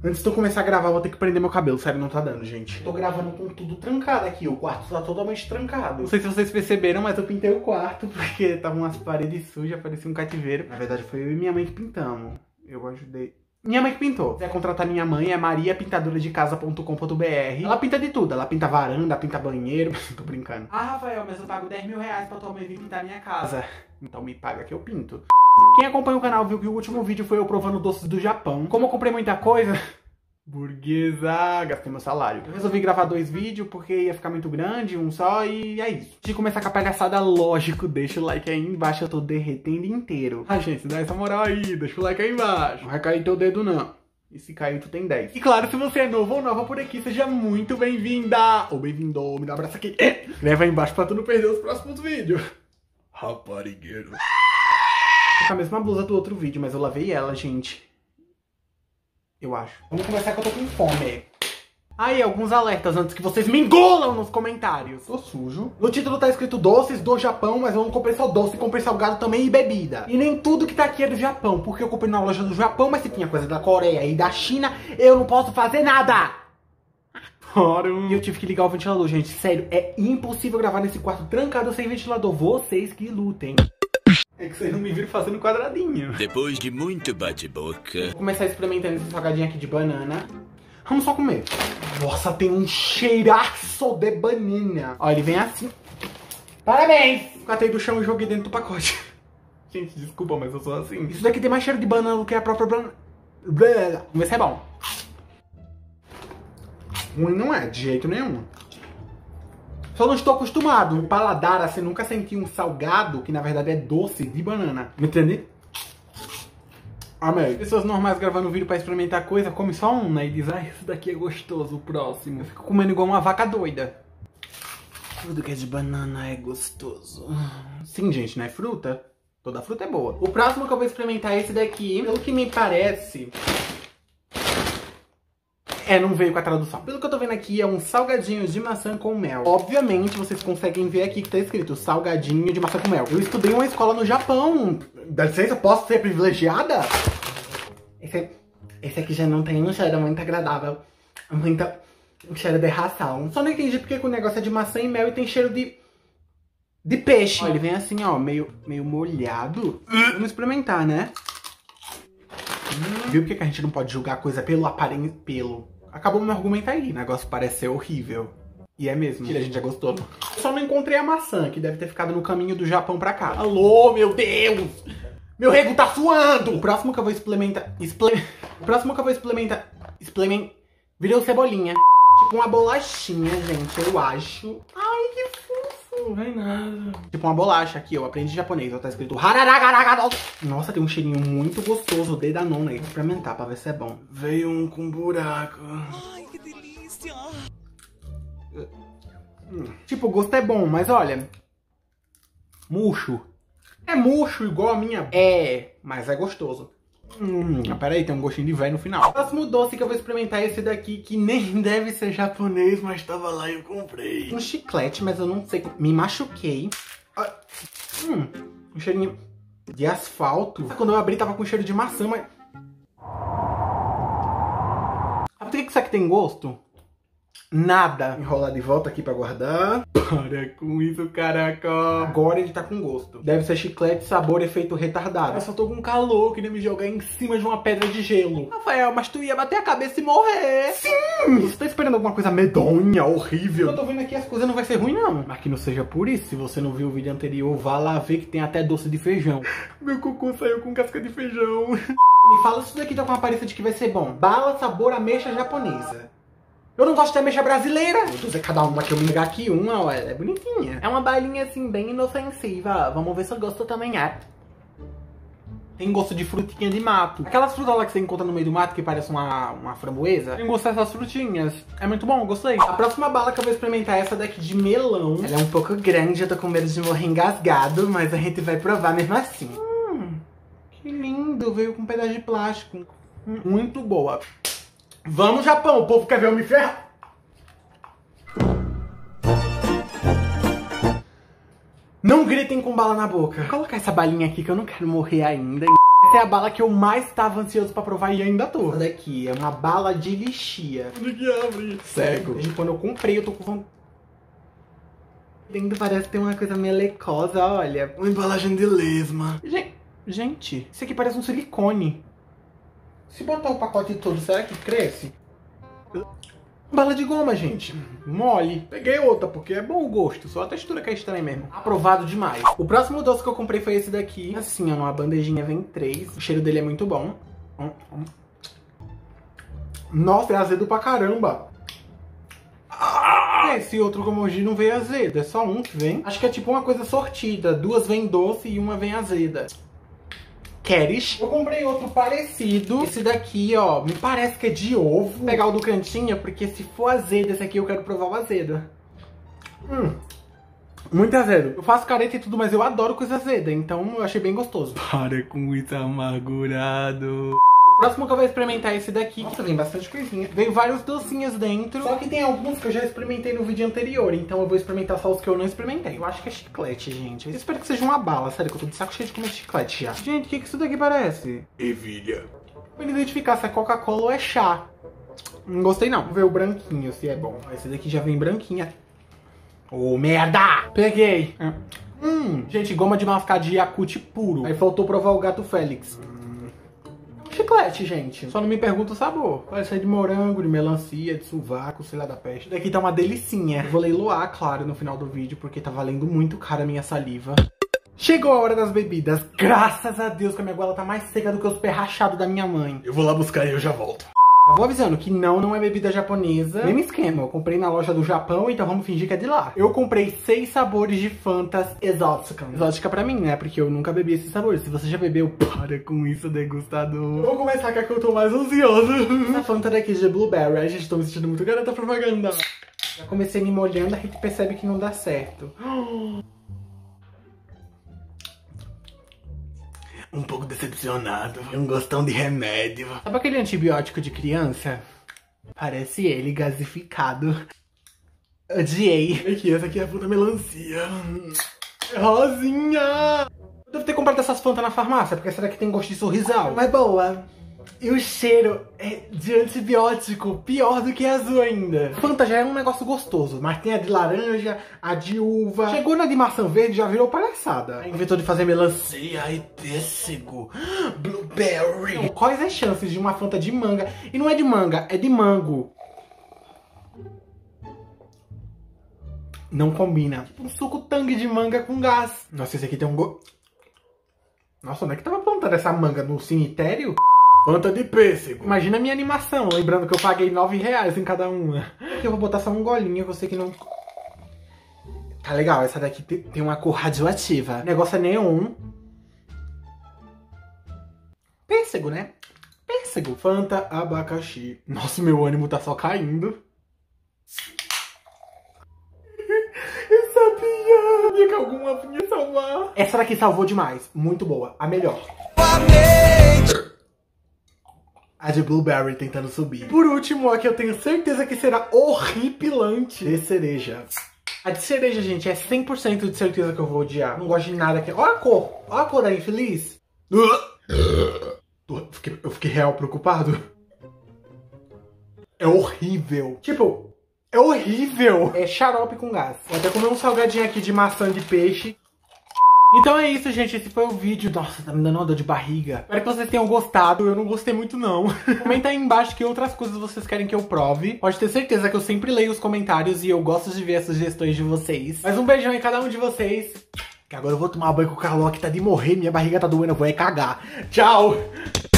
Antes de eu começar a gravar, eu vou ter que prender meu cabelo. Sério, não tá dando, gente. Tô gravando com tudo trancado aqui. O quarto tá totalmente trancado. Não sei se vocês perceberam, mas eu pintei o quarto porque tava umas paredes sujas, parecia um cativeiro. Na verdade, foi eu e minha mãe que pintamos. Eu ajudei. Minha mãe que pintou. Se quiser contratar minha mãe, é mariapintadoradecasa.com.br. Ela pinta de tudo. Ela pinta varanda, pinta banheiro. Tô brincando. Ah, Rafael, mas eu pago 10 mil reais pra tua mãe vir pintar minha casa. Então me paga que eu pinto. Quem acompanha o canal viu que o último vídeo foi eu provando doces do Japão. Como eu comprei muita coisa... Burguesa, gastei meu salário. Eu resolvi gravar 2 vídeos porque ia ficar muito grande, um só, e é isso. Antes de começar com a palhaçada, lógico, deixa o like aí embaixo, eu tô derretendo inteiro. Ah, gente, dá essa moral aí, deixa o like aí embaixo. Não vai cair teu dedo, não. E se cair, tu tem 10. E claro, se você é novo ou nova por aqui, seja muito bem-vinda! Ou bem-vindo, me dá um abraço aqui. Leva aí embaixo pra tu não perder os próximos vídeos. Raparigueiro. Tô com a mesma blusa do outro vídeo, mas eu lavei ela, gente. Eu acho. Vamos começar que eu tô com fome. Aí, alguns alertas antes que vocês me engolam nos comentários. Tô sujo. No título tá escrito doces do Japão, mas eu não comprei só doce, comprei salgado também e bebida. E nem tudo que tá aqui é do Japão, porque eu comprei na loja do Japão, mas se tinha coisa da Coreia e da China, eu não posso fazer nada. E eu tive que ligar o ventilador, gente. Sério, é impossível gravar nesse quarto trancado sem ventilador. Vocês que lutem. É que vocês não me viram fazendo quadradinho. Depois de muito bate-boca... Vou começar experimentando esse salgadinho aqui de banana. Vamos só comer. Nossa, tem um cheiraço de banana. Ó, ele vem assim. Parabéns! Catei do chão e joguei dentro do pacote. Gente, desculpa, mas eu sou assim. Isso daqui tem mais cheiro de banana do que a própria banana. Vamos ver se é bom. Ruim não é, de jeito nenhum. Só não estou acostumado. O paladar, assim, nunca senti um salgado, que na verdade é doce de banana. Me entende? Amei. Pessoas normais gravando vídeo pra experimentar coisa, come só um, né? E diz, ah, esse daqui é gostoso, o próximo. Eu fico comendo igual uma vaca doida. Tudo que é de banana é gostoso. Sim, gente, não é fruta? Toda fruta é boa. O próximo que eu vou experimentar é esse daqui. Pelo que me parece... não veio com a tradução. Pelo que eu tô vendo aqui, é um salgadinho de maçã com mel. Obviamente, vocês conseguem ver aqui que tá escrito salgadinho de maçã com mel. Eu estudei em uma escola no Japão. Dá licença, posso ser privilegiada? Esse aqui já não tem um cheiro muito agradável. Um cheiro de ração. Só não entendi porque que o negócio é de maçã e mel e tem cheiro de peixe. Ó, ele vem assim, ó, meio molhado. Vamos experimentar, né? Viu porque que a gente não pode julgar coisa pelo aparência? Acabou meu argumento aí. O negócio parece ser horrível. E é mesmo. A gente já gostou. Eu só não encontrei a maçã, que deve ter ficado no caminho do Japão pra cá. Alô, meu Deus! Meu rego tá suando! O próximo que eu vou experimentar... Virou cebolinha. Tipo uma bolachinha, gente, eu acho. Ai, que fofo. Não é nada. Tipo uma bolacha aqui, eu aprendi japonês. Tá escrito hararagaragadol. Nossa, tem um cheirinho muito gostoso de Danone aí. Vou experimentar pra ver se é bom. Veio um com buraco. Ai, que delícia. Tipo, o gosto é bom, mas olha... Murcho. É murcho igual a minha... mas é gostoso. Peraí, tem um gostinho de velho no final. O próximo doce que eu vou experimentar é esse daqui, que nem deve ser japonês, mas tava lá e eu comprei. Um chiclete, mas eu não sei... Me machuquei. Um cheirinho de asfalto. Quando eu abri, tava com cheiro de maçã, mas... Sabe por que isso aqui tem gosto? Nada. Enrolar de volta aqui pra guardar. Para com isso, caraca. Agora ele tá com gosto. Deve ser chiclete, sabor, efeito retardado. Eu só tô com calor, queria me jogar em cima de uma pedra de gelo. Rafael, mas tu ia bater a cabeça e morrer. Sim! Você tá esperando alguma coisa medonha, horrível? Eu tô vendo aqui as coisas não vai ser ruim, não. Mas que não seja por isso. Se você não viu o vídeo anterior, vá lá ver que tem até doce de feijão. Meu cocô saiu com casca de feijão. Me fala se isso daqui tá com a aparência de que vai ser bom. Bala sabor ameixa japonesa. Eu não gosto de ameixa brasileira. Vou dizer cada uma que eu me ligar aqui. Uma, ó, ela é bonitinha. É uma balinha assim, bem inofensiva. Vamos ver se eu gosto também. Tem gosto de frutinha de mato. Aquelas frutas lá que você encontra no meio do mato que parece uma framboesa. Tem gosto dessas frutinhas. É muito bom, eu gostei. A próxima bala que eu vou experimentar é essa daqui de melão. Ela é um pouco grande, eu tô com medo de morrer engasgado, mas a gente vai provar mesmo assim. Que lindo, veio com um pedaço de plástico. Muito boa. Vamos, Japão, o povo quer ver eu me ferrar. Não gritem com bala na boca. Vou colocar essa balinha aqui que eu não quero morrer ainda. Essa é a bala que eu mais tava ansioso pra provar e ainda tô. Essa daqui é uma bala de lixia. Onde que abre? Cego. Desde quando eu comprei, eu tô com... Dentro parece ter uma coisa melecosa, olha. Uma embalagem de lesma. Gente, isso aqui parece um silicone. Se botar o pacote todo, será que cresce? Bala de goma, gente. Mole. Peguei outra, porque é bom o gosto. Só a textura que é estranha mesmo. Aprovado demais. O próximo doce que eu comprei foi esse daqui. Assim, ó, numa bandejinha vem 3. O cheiro dele é muito bom. Nossa, é azedo pra caramba. Esse outro Gomonji não veio azedo. É só um que vem. Acho que é tipo uma coisa sortida. 2 vem doce e uma vem azeda. Queres? Eu comprei outro parecido. Esse daqui, ó, me parece que é de ovo. Vou pegar o do cantinho, porque se for azedo esse aqui, eu quero provar o azedo. Muito azedo. Eu faço careta e tudo, mas eu adoro coisa azeda, então eu achei bem gostoso. Para com isso, amargurado. O próximo que eu vou experimentar é esse daqui. Nossa, vem bastante coisinha. Veio vários docinhos dentro. Só que tem alguns que eu já experimentei no vídeo anterior. Então eu vou experimentar só os que eu não experimentei. Eu acho que é chiclete, gente. Eu espero que seja uma bala. Sério, que eu tô de saco cheio de comer chiclete já. Gente, o que isso daqui parece? Ervilha. Pra identificar se é Coca-Cola ou é chá. Não gostei não. Vamos ver o branquinho, se é bom. Esse daqui já vem branquinha. Ô, merda! Peguei. Gente, goma de mascar de Yakult puro. Aí faltou provar o Gato Félix. Chiclete, gente. Só não me pergunta o sabor. Pode ser de morango, de melancia, de sovaco, sei lá da peste. Daqui tá uma delicinha. Eu vou leiloar, claro, no final do vídeo, porque tá valendo muito caro a minha saliva. Chegou a hora das bebidas. Graças a Deus que a minha goela tá mais seca do que os pés rachados da minha mãe. Eu vou lá buscar e eu já volto. Eu vou avisando que não é bebida japonesa. Mesmo esquema, eu comprei na loja do Japão, então vamos fingir que é de lá. Eu comprei 6 sabores de Fantas exóticas. Exótica pra mim, né? Porque eu nunca bebi esses sabores. Se você já bebeu, para com isso, degustador. Eu vou começar com a que eu tô mais ansioso. Essa Fanta daqui de Blueberry. Ai, gente, tô me sentindo muito garota propaganda. Já comecei me molhando, a gente percebe que não dá certo. Um pouco decepcionado. Um gostão de remédio. Sabe aquele antibiótico de criança? Parece ele gasificado. Odiei. Aqui, essa aqui é a fruta melancia. Rosinha! Eu devo ter comprado essas Fanta na farmácia, porque essa daqui tem gosto de sorrisal. Mas boa. E o cheiro é de antibiótico, pior do que azul ainda. Fanta já é um negócio gostoso, mas tem a de laranja, a de uva. Chegou na de maçã verde, já virou palhaçada. Aí inventou de fazer melancia e pêssego. Blueberry. Então, quais as chances de uma Fanta de manga? E não é de manga, é de mango. Não combina. Tipo um suco tangue de manga com gás. Nossa, esse aqui tem um gosto. Nossa, onde é que tava plantando essa manga? No cemitério? Fanta de pêssego. Imagina a minha animação, lembrando que eu paguei R$9 em cada uma. Aqui eu vou botar só um golinho, que eu sei que não... Tá legal, essa daqui tem uma cor radioativa. O negócio é neon. Pêssego, né? Pêssego. Fanta abacaxi. Nossa, meu ânimo tá só caindo. Eu sabia que alguma vinha salvar. Essa daqui salvou demais. Muito boa. A melhor. A de Blueberry tentando subir. Por último, a que eu tenho certeza que será horripilante. De cereja. A de cereja, gente, é 100% de certeza que eu vou odiar. Não gosto de nada aqui. Olha a cor. Olha a cor da infeliz. Eu fiquei real preocupado. É horrível. Tipo, é horrível. É xarope com gás. Vou até comer um salgadinho aqui de maçã de peixe. Então é isso, gente. Esse foi o vídeo. Nossa, tá me dando uma dor de barriga. Espero que vocês tenham gostado. Eu não gostei muito, não. Comenta aí embaixo que outras coisas vocês querem que eu prove. Pode ter certeza que eu sempre leio os comentários e eu gosto de ver as sugestões de vocês. Mas um beijão em cada um de vocês. Que agora eu vou tomar banho com o Carlão, que tá de morrer. Minha barriga tá doendo. Eu vou cagar. Tchau!